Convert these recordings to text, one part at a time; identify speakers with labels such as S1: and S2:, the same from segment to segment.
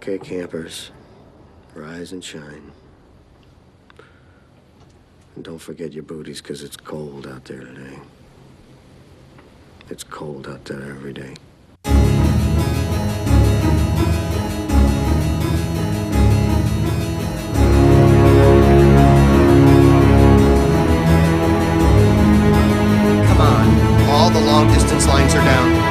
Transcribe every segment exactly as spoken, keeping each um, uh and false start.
S1: Okay, campers, rise and shine. And don't forget your booties, because it's cold out there today. It's cold out there every day. Come on, all the long-distance lines are down.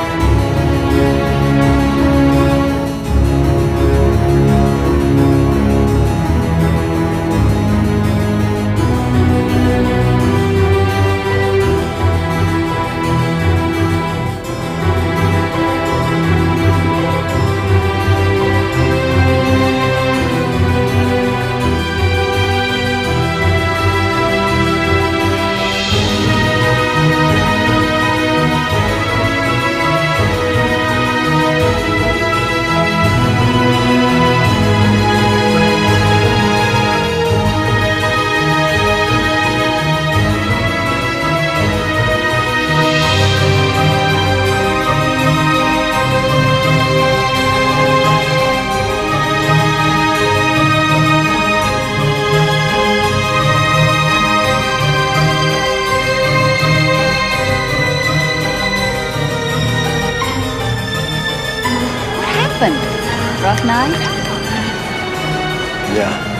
S2: Rough night?
S1: Yeah.